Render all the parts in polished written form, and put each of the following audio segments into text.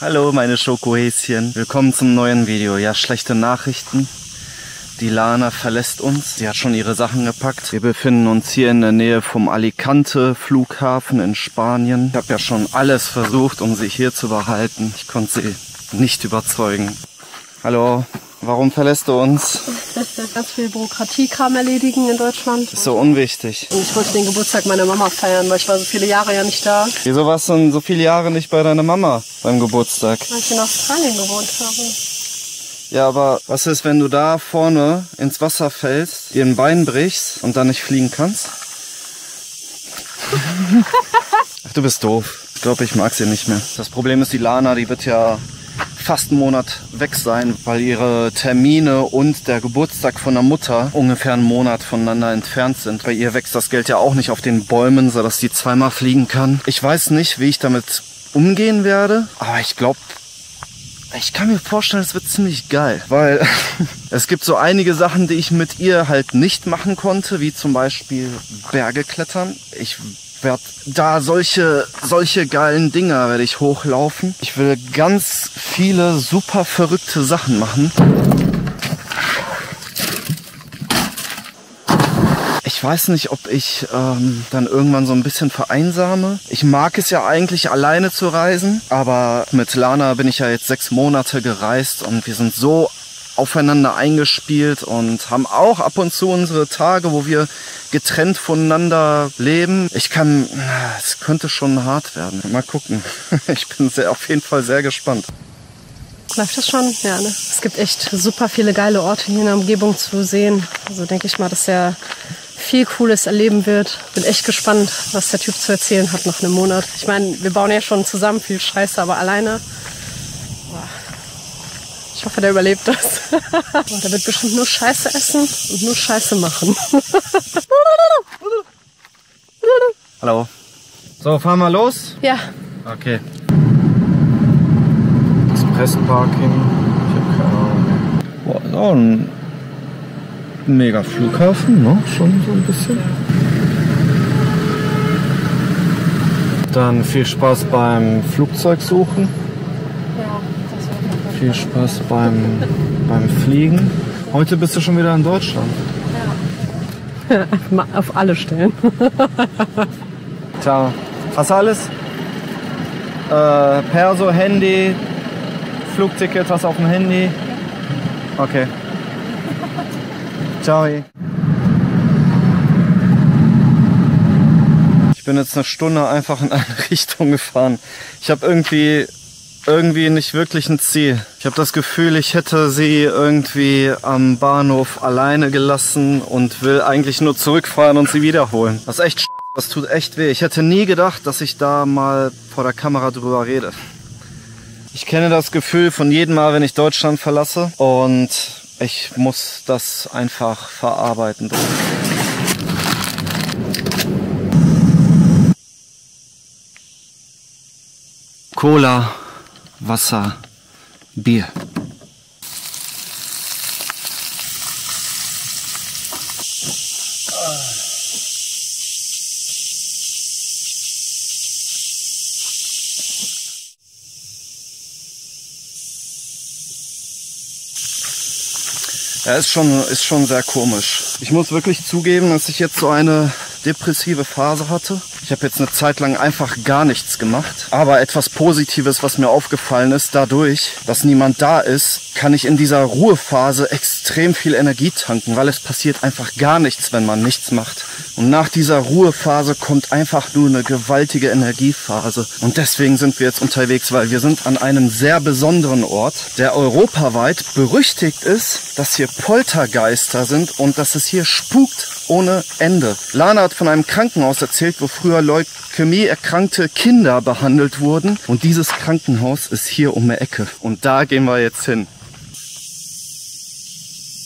Hallo meine Schokohäschen, willkommen zum neuen Video. Ja, schlechte Nachrichten. Die Lana verlässt uns, sie hat schon ihre Sachen gepackt. Wir befinden uns hier in der Nähe vom Alicante Flughafen in Spanien. Ich habe ja schon alles versucht, um sie hier zu behalten. Ich konnte sie nicht überzeugen. Hallo, warum verlässt du uns? Ganz viel Bürokratiekram erledigen in Deutschland. Ist so unwichtig. Und ich wollte den Geburtstag meiner Mama feiern, weil ich war so viele Jahre ja nicht da. Wieso warst du denn so viele Jahre nicht bei deiner Mama beim Geburtstag? Weil ich in Australien gewohnt habe. Ja, aber was ist, wenn du da vorne ins Wasser fällst, dir ein Bein brichst und dann nicht fliegen kannst? Ach, du bist doof. Ich glaube, ich mag sie nicht mehr. Das Problem ist, die Lana, die wird ja fast einen Monat weg sein, weil ihre Termine und der Geburtstag von der Mutter ungefähr einen Monat voneinander entfernt sind. Bei ihr wächst das Geld ja auch nicht auf den Bäumen, sodass sie zweimal fliegen kann. Ich weiß nicht, wie ich damit umgehen werde, aber ich glaube, ich kann mir vorstellen, es wird ziemlich geil, weil es gibt so einige Sachen, die ich mit ihr halt nicht machen konnte, wie zum Beispiel Berge klettern. Ich werde da solche geilen Dinger werde ich hochlaufen. Ich will ganz viele super verrückte Sachen machen. Ich weiß nicht, ob ich dann irgendwann so ein bisschen vereinsame. Ich mag es ja eigentlich, alleine zu reisen. Aber mit Lana bin ich ja jetzt 6 Monate gereist und wir sind so aufeinander eingespielt und haben auch ab und zu unsere Tage, wo wir getrennt voneinander leben. Es könnte schon hart werden. Mal gucken. Ich bin auf jeden Fall sehr gespannt. Läuft das schon? Ja, ne? Es gibt echt super viele geile Orte hier in der Umgebung zu sehen. Also denke ich mal, dass er viel Cooles erleben wird. Bin echt gespannt, was der Typ zu erzählen hat nach einem Monat. Ich meine, wir bauen ja schon zusammen viel Scheiße, aber alleine. Boah. Ich hoffe, der überlebt das. Der wird bestimmt nur Scheiße essen und nur Scheiße machen. Hallo. So, fahren wir los? Ja. Okay. Expressparking. Ich habe keine Ahnung. Boah, ist auch ein mega Flughafen, ne? Schon so ein bisschen. Dann viel Spaß beim Flugzeugsuchen. Ja, das war viel Spaß beim Fliegen. Heute bist du schon wieder in Deutschland. Ja. Auf alle Stellen. Tja, hast du alles? Perso, Handy, Flugticket, hast du auf dem Handy? Okay. Ciao. Ich bin jetzt eine Stunde einfach in eine Richtung gefahren. Ich habe irgendwie nicht wirklich ein Ziel. Ich habe das Gefühl, ich hätte sie irgendwie am Bahnhof alleine gelassen und will eigentlich nur zurückfahren und sie wiederholen. Das ist echt das tut echt weh. Ich hätte nie gedacht, dass ich da mal vor der Kamera drüber rede. Ich kenne das Gefühl von jedem Mal, wenn ich Deutschland verlasse, und ich muss das einfach verarbeiten. Cola, Wasser, Bier. Ja, ist schon sehr komisch. Ich muss wirklich zugeben, dass ich jetzt so eine depressive Phase hatte. Ich habe jetzt eine Zeit lang einfach gar nichts gemacht. Aber etwas Positives, was mir aufgefallen ist, dadurch, dass niemand da ist, kann ich in dieser Ruhephase extrem viel Energie tanken, weil es passiert einfach gar nichts, wenn man nichts macht. Und nach dieser Ruhephase kommt einfach nur eine gewaltige Energiephase. Und deswegen sind wir jetzt unterwegs, weil wir sind an einem sehr besonderen Ort, der europaweit berüchtigt ist, dass hier Poltergeister sind und dass es hier spukt ohne Ende. Lana hat von einem Krankenhaus erzählt, wo früher Leukämie erkrankte Kinder behandelt wurden. Und dieses Krankenhaus ist hier um die Ecke. Und da gehen wir jetzt hin.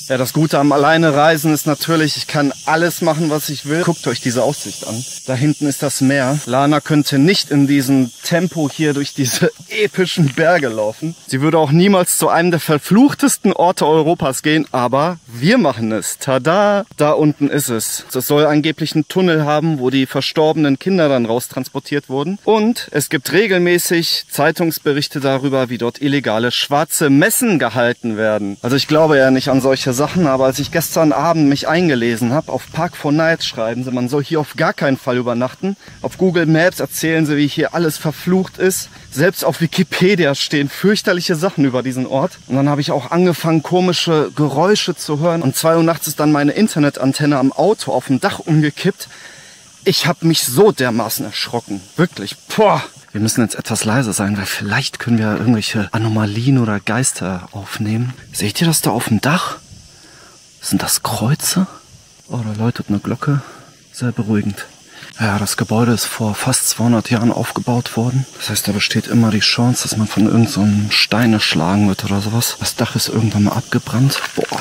Ja, das Gute am Alleinereisen ist natürlich, ich kann alles machen, was ich will. Guckt euch diese Aussicht an. Da hinten ist das Meer. Lana könnte nicht in diesem Tempo hier durch diese epischen Berge laufen. Sie würde auch niemals zu einem der verfluchtesten Orte Europas gehen, aber wir machen es. Tada! Da unten ist es. Es soll angeblich einen Tunnel haben, wo die verstorbenen Kinder dann raustransportiert wurden. Und es gibt regelmäßig Zeitungsberichte darüber, wie dort illegale schwarze Messen gehalten werden. Also ich glaube ja nicht an solche Sachen, aber als ich gestern Abend mich eingelesen habe, auf Park4Night schreiben sie, man soll hier auf gar keinen Fall übernachten. Auf Google Maps erzählen sie, wie hier alles verflucht ist. Selbst auf Wikipedia stehen fürchterliche Sachen über diesen Ort. Und dann habe ich auch angefangen, komische Geräusche zu hören. Und 2 Uhr nachts ist dann meine Internetantenne am Auto auf dem Dach umgekippt. Ich habe mich so dermaßen erschrocken. Wirklich. Boah. Wir müssen jetzt etwas leiser sein, weil vielleicht können wir irgendwelche Anomalien oder Geister aufnehmen. Seht ihr das da auf dem Dach? Sind das Kreuze? Oh, da läutet eine Glocke. Sehr beruhigend. Ja, das Gebäude ist vor fast 200 Jahren aufgebaut worden. Das heißt, da besteht immer die Chance, dass man von irgend so einem Stein erschlagen wird oder sowas. Das Dach ist irgendwann mal abgebrannt. Boah.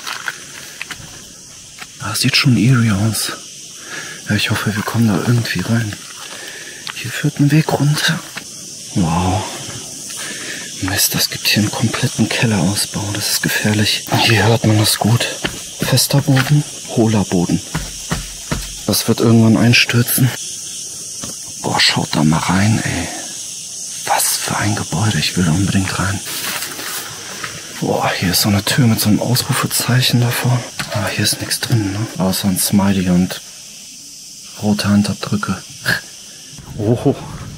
Das sieht schon eerie aus. Ja, ich hoffe, wir kommen da irgendwie rein. Hier führt ein Weg runter. Wow. Mist, das gibt hier einen kompletten Kellerausbau. Das ist gefährlich. Hier hört man das gut. Fester Boden, hohler Boden. Das wird irgendwann einstürzen. Boah, schaut da mal rein, ey. Was für ein Gebäude. Ich will da unbedingt rein. Boah, hier ist so eine Tür mit so einem Ausrufezeichen davor. Aber hier ist nichts drin, ne? Außer ein Smiley und rote Handabdrücke. Oh.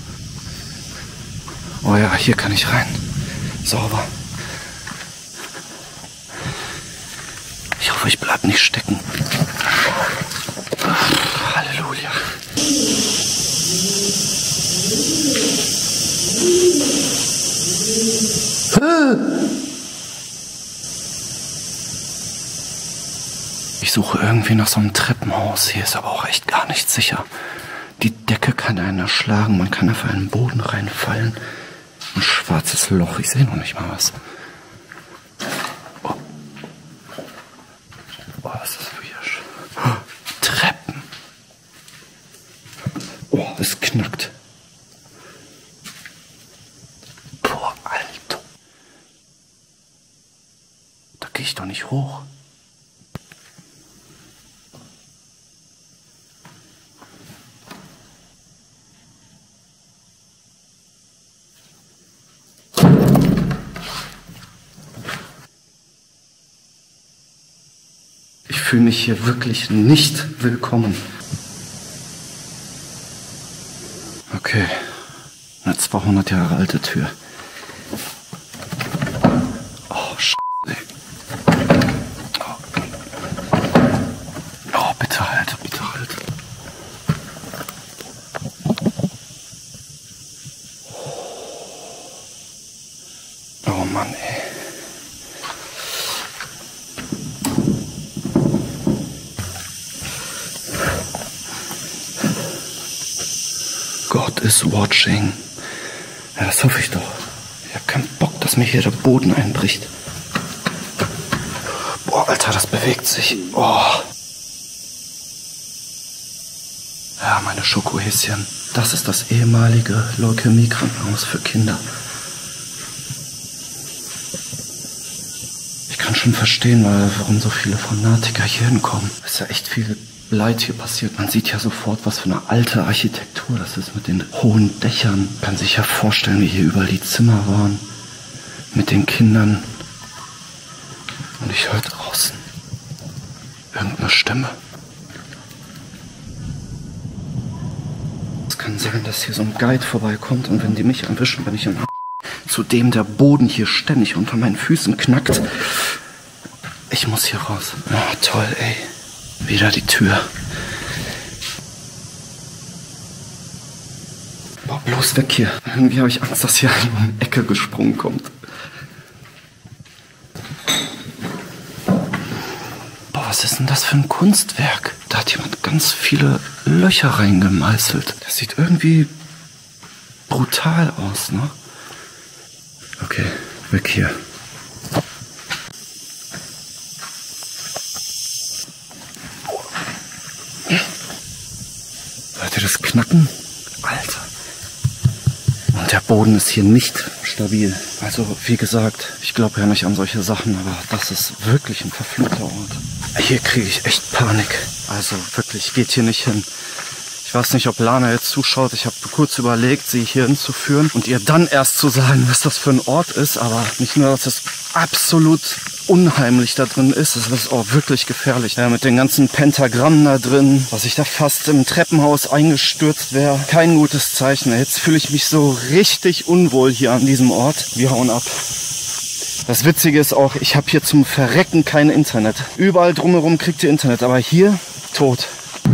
Oh ja, hier kann ich rein. Sauber. Ich hoffe, ich bleib nicht stecken. Halleluja. Ich suche irgendwie nach so einem Treppenhaus. Hier ist aber auch echt gar nicht sicher. Die Decke kann einen erschlagen. Man kann einfach in den Boden reinfallen. Ein schwarzes Loch. Ich sehe noch nicht mal was. Oh. Boah, ist das weird. Oh, Treppen. Oh, es knackt. Boah, Alter. Da gehe ich doch nicht hoch. Ich fühle mich hier wirklich nicht willkommen. Okay, eine 200 Jahre alte Tür. Oh, Scheiße. Oh, bitte halt, bitte halt. Oh Mann, ey. God is watching. Ja, das hoffe ich doch. Ich habe keinen Bock, dass mir hier der Boden einbricht. Boah, Alter, das bewegt sich. Oh. Ja, meine Schokohäschen. Das ist das ehemalige Leukämie-Krankenhaus für Kinder. Ich kann schon verstehen, warum so viele Fanatiker hier hinkommen. Es ist ja echt viel Leid hier passiert. Man sieht ja sofort, was für eine alte Architektur das ist mit den hohen Dächern. Man kann sich ja vorstellen, wie hier überall die Zimmer waren. Mit den Kindern. Und ich höre draußen irgendeine Stimme. Es kann sein, dass hier so ein Guide vorbeikommt und wenn die mich erwischen, bin ich im zu dem der Boden hier ständig unter meinen Füßen knackt. Ich muss hier raus. Oh, toll, ey. Wieder die Tür. Boah, bloß weg hier. Irgendwie habe ich Angst, dass hier einer um die Ecke gesprungen kommt. Boah, was ist denn das für ein Kunstwerk? Da hat jemand ganz viele Löcher reingemeißelt. Das sieht irgendwie brutal aus, ne? Okay, weg hier. richtiges Knacken. Alter. Und der Boden ist hier nicht stabil. Also wie gesagt, ich glaube ja nicht an solche Sachen, aber das ist wirklich ein verfluchter Ort. Hier kriege ich echt Panik. Also wirklich, geht hier nicht hin. Ich weiß nicht, ob Lana jetzt zuschaut. Ich habe kurz überlegt, sie hier hinzuführen und ihr dann erst zu sagen, was das für ein Ort ist. Aber nicht nur, dass es absolut unheimlich da drin ist, es ist auch wirklich gefährlich. Ja, mit den ganzen Pentagrammen da drin, dass ich da fast im Treppenhaus eingestürzt wäre. Kein gutes Zeichen. Jetzt fühle ich mich so richtig unwohl hier an diesem Ort. Wir hauen ab. Das Witzige ist auch, ich habe hier zum Verrecken kein Internet. Überall drumherum kriegt ihr Internet, aber hier tot.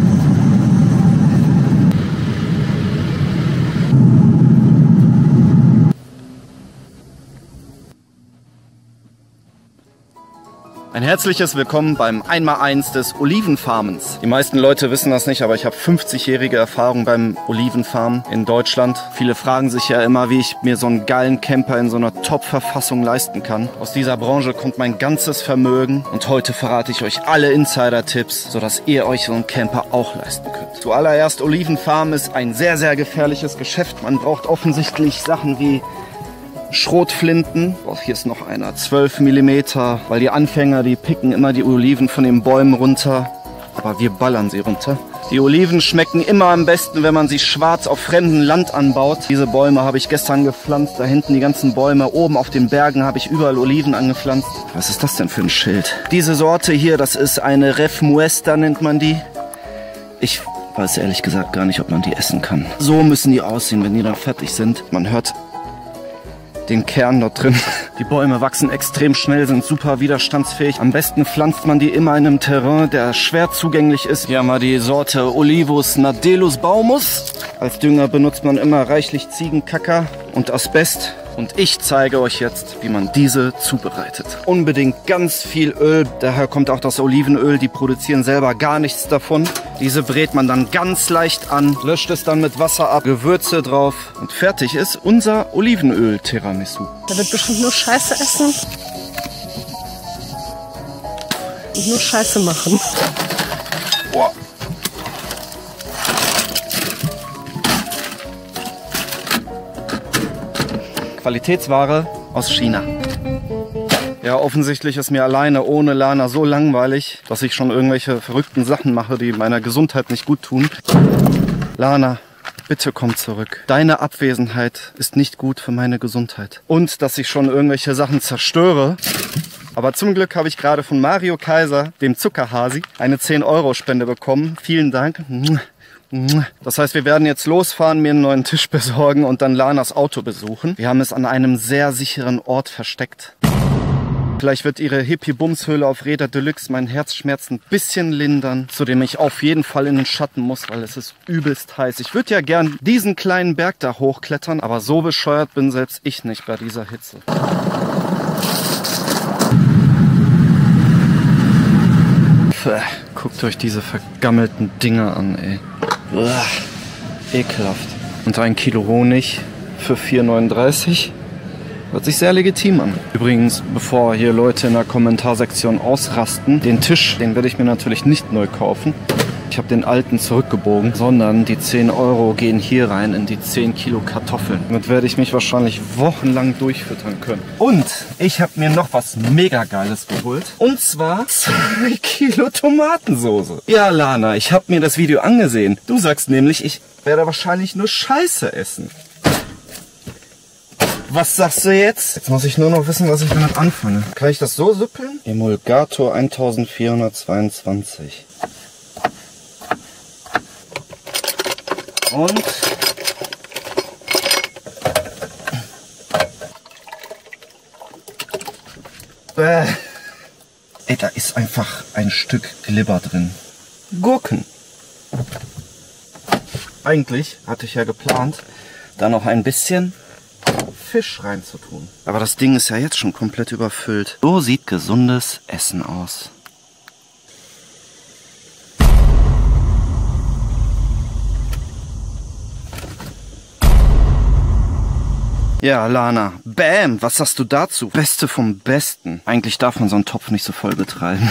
Ein herzliches Willkommen beim 1x1 des Olivenfarmens. Die meisten Leute wissen das nicht, aber ich habe 50-jährige Erfahrung beim Olivenfarmen in Deutschland. Viele fragen sich ja immer, wie ich mir so einen geilen Camper in so einer Top-Verfassung leisten kann. Aus dieser Branche kommt mein ganzes Vermögen und heute verrate ich euch alle Insider-Tipps, sodass ihr euch so einen Camper auch leisten könnt. Zuallererst, Olivenfarmen ist ein sehr, sehr gefährliches Geschäft. Man braucht offensichtlich Sachen wie Schrotflinten, oh, hier ist noch einer, 12 mm, weil die Anfänger, die picken immer die Oliven von den Bäumen runter, aber wir ballern sie runter. Die Oliven schmecken immer am besten, wenn man sie schwarz auf fremdem Land anbaut. Diese Bäume habe ich gestern gepflanzt, da hinten die ganzen Bäume, oben auf den Bergen habe ich überall Oliven angepflanzt. Was ist das denn für ein Schild? Diese Sorte hier, das ist eine Ref Muesta, nennt man die. Ich weiß ehrlich gesagt gar nicht, ob man die essen kann. So müssen die aussehen, wenn die dann fertig sind. Man hört den Kern dort drin. Die Bäume wachsen extrem schnell, sind super widerstandsfähig. Am besten pflanzt man die immer in einem Terrain, der schwer zugänglich ist. Hier haben wir die Sorte Olivus nadelus baumus. Als Dünger benutzt man immer reichlich Ziegenkacker und Asbest. Und ich zeige euch jetzt, wie man diese zubereitet. Unbedingt ganz viel Öl, daher kommt auch das Olivenöl. Die produzieren selber gar nichts davon. Diese brät man dann ganz leicht an, löscht es dann mit Wasser ab, Gewürze drauf und fertig ist unser Olivenöl-Tiramisu. Der wird bestimmt nur Scheiße essen und nur Scheiße machen. Boah. Qualitätsware aus China. Ja, offensichtlich ist mir alleine ohne Lana so langweilig, dass ich schon irgendwelche verrückten Sachen mache, die meiner Gesundheit nicht gut tun. Lana, bitte komm zurück. Deine Abwesenheit ist nicht gut für meine Gesundheit. Und dass ich schon irgendwelche Sachen zerstöre. Aber zum Glück habe ich gerade von Mario Kaiser, dem Zuckerhasi, eine 10-Euro-Spende bekommen. Vielen Dank. Das heißt, wir werden jetzt losfahren, mir einen neuen Tisch besorgen und dann Lanas Auto besuchen. Wir haben es an einem sehr sicheren Ort versteckt. Vielleicht wird ihre Hippie-Bums-Höhle auf Räder Deluxe meinen Herzschmerz ein bisschen lindern, zu dem ich auf jeden Fall in den Schatten muss, weil es ist übelst heiß. Ich würde ja gern diesen kleinen Berg da hochklettern, aber so bescheuert bin selbst ich nicht bei dieser Hitze. Guckt euch diese vergammelten Dinger an, ey. Uah, ekelhaft. Und 1 Kilo Honig für 4,39 hört sich sehr legitim an. Übrigens, bevor hier Leute in der Kommentarsektion ausrasten, den Tisch, den werde ich mir natürlich nicht neu kaufen. Ich habe den alten zurückgebogen, sondern die 10 Euro gehen hier rein in die 10 Kilo Kartoffeln. Damit werde ich mich wahrscheinlich wochenlang durchfüttern können. Und ich habe mir noch was mega Geiles geholt. Und zwar 2 Kilo Tomatensoße. Ja, Lana, ich habe mir das Video angesehen. Du sagst nämlich, ich werde wahrscheinlich nur Scheiße essen. Was sagst du jetzt? Jetzt muss ich nur noch wissen, was ich damit anfange. Kann ich das so süppeln? Emulgator 1422. Und ey, da ist einfach ein Stück Glibber drin. Gurken. Eigentlich hatte ich ja geplant, da noch ein bisschen Fisch reinzutun. Aber das Ding ist ja jetzt schon komplett überfüllt. So sieht gesundes Essen aus. Ja, Lana. Bam! Was sagst du dazu? Beste vom Besten. Eigentlich darf man so einen Topf nicht so voll betreiben.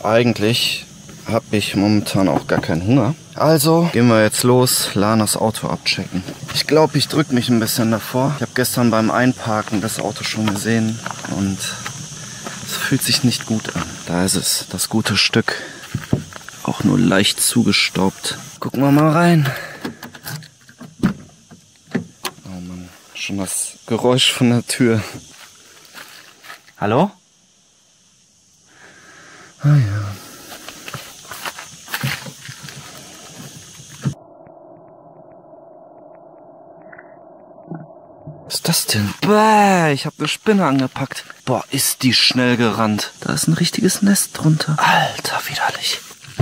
eigentlich habe ich momentan auch gar keinen Hunger. Also gehen wir jetzt los, Lanas Auto abchecken. Ich glaube, ich drücke mich ein bisschen davor. Ich habe gestern beim Einparken das Auto schon gesehen und es fühlt sich nicht gut an. Da ist es, das gute Stück. Auch nur leicht zugestaubt. Gucken wir mal rein. Oh Mann, schon das Geräusch von der Tür. Hallo? Ah ja. Was ist das denn? Bäh, ich habe eine Spinne angepackt. Boah, ist die schnell gerannt. Da ist ein richtiges Nest drunter. Alter, widerlich.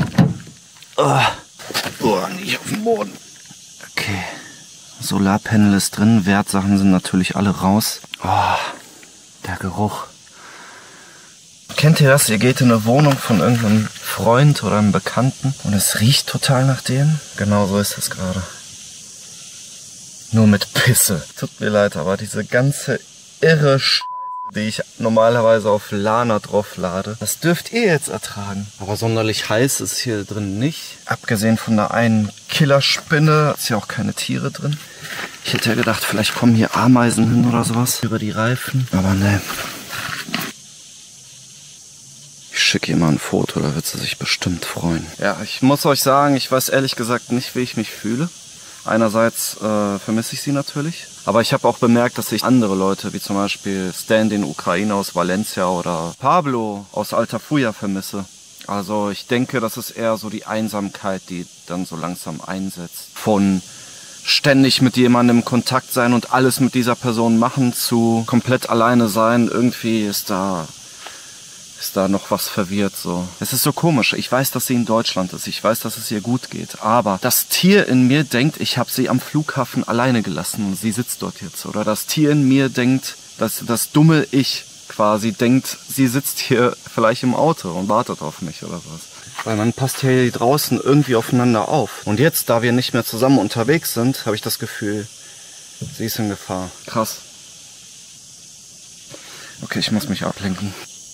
Oh, nicht auf dem Boden. Okay. Solarpanel ist drin. Wertsachen sind natürlich alle raus. Oh, der Geruch. Kennt ihr das? Ihr geht in eine Wohnung von irgendeinem Freund oder einem Bekannten und es riecht total nach dem. Genau so ist es gerade. Nur mit Pisse. Tut mir leid, aber diese ganze irre Scheiße, die ich normalerweise auf Lana drauf lade, das dürft ihr jetzt ertragen. Aber sonderlich heiß ist hier drin nicht. Abgesehen von der einen Killerspinne ist hier auch keine Tiere drin. Ich hätte ja gedacht, vielleicht kommen hier Ameisen hin oder sowas über die Reifen. Aber ne. Ich schicke ihr mal ein Foto, da wird sie sich bestimmt freuen. Ja, ich muss euch sagen, ich weiß ehrlich gesagt nicht, wie ich mich fühle. Einerseits vermisse ich sie natürlich, aber ich habe auch bemerkt, dass ich andere Leute, wie zum Beispiel Stan, den Ukrainer aus Valencia oder Pablo aus Altafulla vermisse. Also ich denke, das ist eher so die Einsamkeit, die dann so langsam einsetzt. Von ständig mit jemandem in Kontakt sein und alles mit dieser Person machen zu komplett alleine sein. Irgendwie ist da noch was verwirrt so. Es ist so komisch. Ich weiß, dass sie in Deutschland ist. Ich weiß, dass es ihr gut geht. Aber das Tier in mir denkt, ich habe sie am Flughafen alleine gelassen und sie sitzt dort jetzt. Oder das Tier in mir denkt, dass das dumme Ich quasi denkt, sie sitzt hier vielleicht im Auto und wartet auf mich oder was. Weil man passt hier draußen irgendwie aufeinander auf. Und jetzt, da wir nicht mehr zusammen unterwegs sind, habe ich das Gefühl, sie ist in Gefahr. Krass. Okay, ich muss mich ablenken.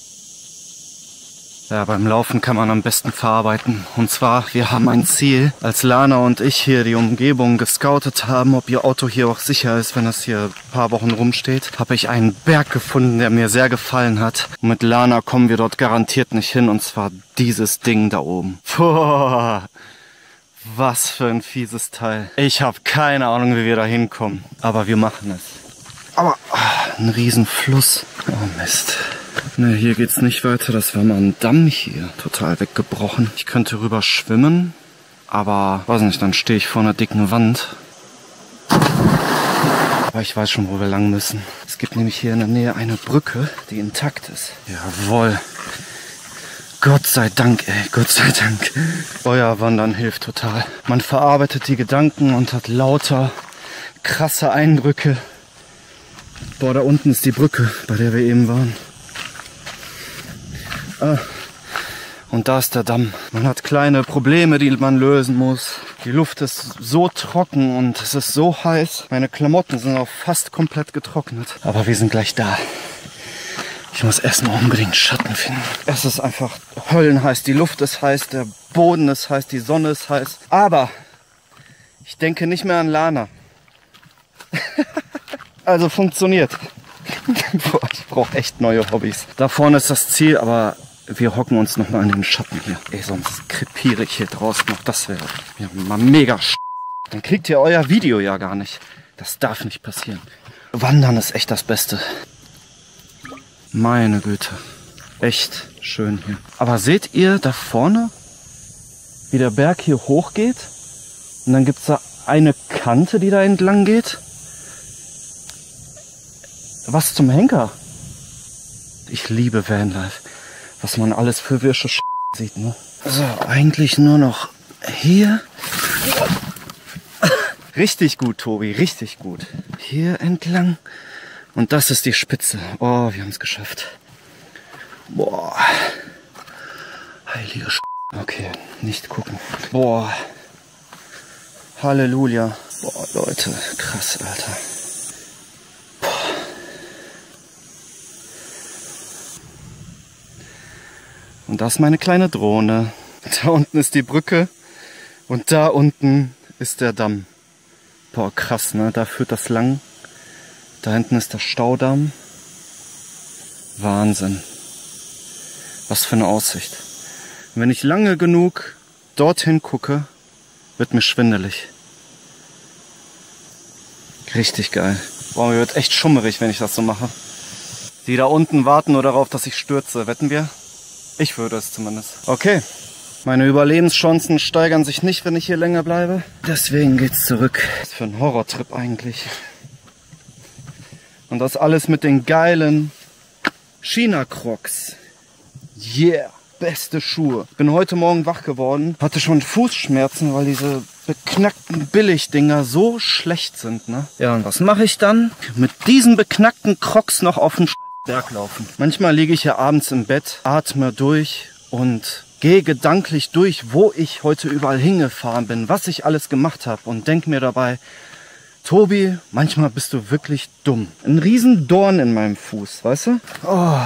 Ja, beim Laufen kann man am besten verarbeiten. Und zwar, wir haben ein Ziel. Als Lana und ich hier die Umgebung gescoutet haben, ob ihr Auto hier auch sicher ist, wenn es hier ein paar Wochen rumsteht, habe ich einen Berg gefunden, der mir sehr gefallen hat. Und mit Lana kommen wir dort garantiert nicht hin, und zwar dieses Ding da oben. Boah, was für ein fieses Teil. Ich habe keine Ahnung, wie wir da hinkommen. Aber wir machen es. Aber ein Riesenfluss. Oh Mist. Ne, hier geht's nicht weiter. Das war mal ein Damm hier. Total weggebrochen. Ich könnte rüber schwimmen, aber weiß nicht, dann stehe ich vor einer dicken Wand. Aber ich weiß schon, wo wir lang müssen. Es gibt nämlich hier in der Nähe eine Brücke, die intakt ist. Jawohl. Gott sei Dank, ey. Gott sei Dank. Euer Wandern hilft total. Man verarbeitet die Gedanken und hat lauter krasse Eindrücke. Boah, da unten ist die Brücke, bei der wir eben waren. Und da ist der Damm. Man hat kleine Probleme, die man lösen muss. Die Luft ist so trocken und es ist so heiß. Meine Klamotten sind auch fast komplett getrocknet. Aber wir sind gleich da. Ich muss erstmal unbedingt Schatten finden. Es ist einfach höllenheiß. Die Luft ist heiß, der Boden ist heiß, die Sonne ist heiß. Aber ich denke nicht mehr an Lana. Also funktioniert. Boah, ich brauche echt neue Hobbys. Da vorne ist das Ziel, aber wir hocken uns noch mal in den Schatten hier. Ey, sonst krepiere ich hier draußen noch. Das wäre ja mal mega Dann kriegt ihr euer Video ja gar nicht. Das darf nicht passieren. Wandern ist echt das Beste. Meine Güte. Echt schön hier. Aber seht ihr da vorne, wie der Berg hier hochgeht? Und dann gibt es da eine Kante, die da entlang geht. Was zum Henker? Ich liebe Vanlife. Was man alles für wirsche sieht, ne? So, eigentlich nur noch hier. Richtig gut, Tobi, richtig gut. Hier entlang. Und das ist die Spitze. Oh, wir haben es geschafft. Boah. Heilige Okay, nicht gucken. Boah. Halleluja. Boah, Leute, krass, Alter. Und da ist meine kleine Drohne. Da unten ist die Brücke und da unten ist der Damm. Boah, krass, ne? Da führt das lang. Da hinten ist der Staudamm. Wahnsinn. Was für eine Aussicht. Und wenn ich lange genug dorthin gucke, wird mir schwindelig. Richtig geil. Boah, mir wird echt schummerig, wenn ich das so mache. Die da unten warten nur darauf, dass ich stürze. Wetten wir? Ich würde es zumindest. Okay. Meine Überlebenschancen steigern sich nicht, wenn ich hier länger bleibe. Deswegen geht's zurück. Was für ein Horrortrip eigentlich. Und das alles mit den geilen China-Crocs. Yeah, beste Schuhe. Bin heute Morgen wach geworden, hatte schon Fußschmerzen, weil diese beknackten Billigdinger so schlecht sind, ne? Ja, und was mache ich dann? Mit diesen beknackten Crocs noch auf den Berg laufen. Manchmal liege ich ja abends im Bett, atme durch und gehe gedanklich durch, wo ich heute überall hingefahren bin, was ich alles gemacht habe und denke mir dabei, Tobi, manchmal bist du wirklich dumm. Ein riesen Dorn in meinem Fuß, weißt du? Oh.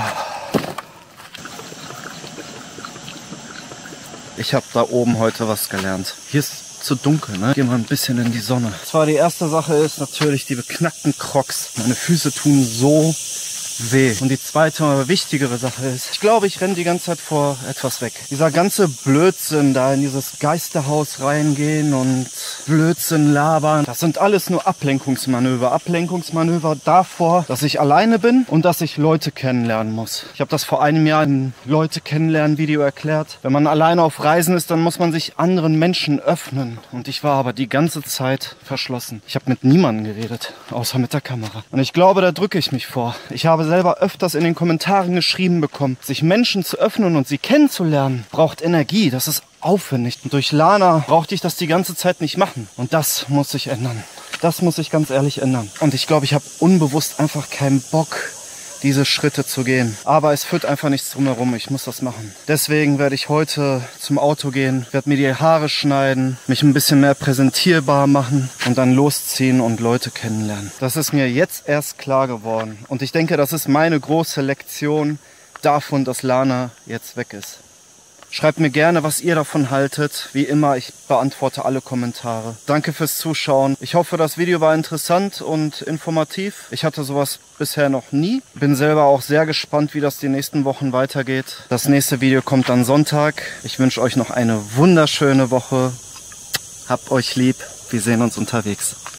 Ich habe da oben heute was gelernt. Hier ist zu dunkel, ne? Geh mal ein bisschen in die Sonne. Zwar die erste Sache ist natürlich die beknackten Crocs. Meine Füße tun so weh. Und die zweite, aber wichtigere Sache ist, ich glaube, ich renne die ganze Zeit vor etwas weg. Dieser ganze Blödsinn da in dieses Geisterhaus reingehen und Blödsinn labern, das sind alles nur Ablenkungsmanöver. Ablenkungsmanöver davor, dass ich alleine bin und dass ich Leute kennenlernen muss. Ich habe das vor einem Jahr im Leute-Kennenlernen-Video erklärt. Wenn man alleine auf Reisen ist, dann muss man sich anderen Menschen öffnen. Und ich war aber die ganze Zeit verschlossen. Ich habe mit niemandem geredet, außer mit der Kamera. Und ich glaube, da drücke ich mich vor. Ich habe selber öfters in den Kommentaren geschrieben bekommen, sich Menschen zu öffnen und sie kennenzulernen, braucht Energie. Das ist aufwendig. Und durch Lana brauchte ich das die ganze Zeit nicht machen. Und das muss sich ändern. Das muss sich ganz ehrlich ändern. Und ich glaube, ich habe unbewusst einfach keinen Bock, diese Schritte zu gehen. Aber es führt einfach nichts drumherum. Ich muss das machen. Deswegen werde ich heute zum Auto gehen, werde mir die Haare schneiden, mich ein bisschen mehr präsentierbar machen und dann losziehen und Leute kennenlernen. Das ist mir jetzt erst klar geworden. Und ich denke, das ist meine große Lektion davon, dass Lana jetzt weg ist. Schreibt mir gerne, was ihr davon haltet. Wie immer, ich beantworte alle Kommentare. Danke fürs Zuschauen. Ich hoffe, das Video war interessant und informativ. Ich hatte sowas bisher noch nie. Bin selber auch sehr gespannt, wie das die nächsten Wochen weitergeht. Das nächste Video kommt dann Sonntag. Ich wünsche euch noch eine wunderschöne Woche. Habt euch lieb. Wir sehen uns unterwegs.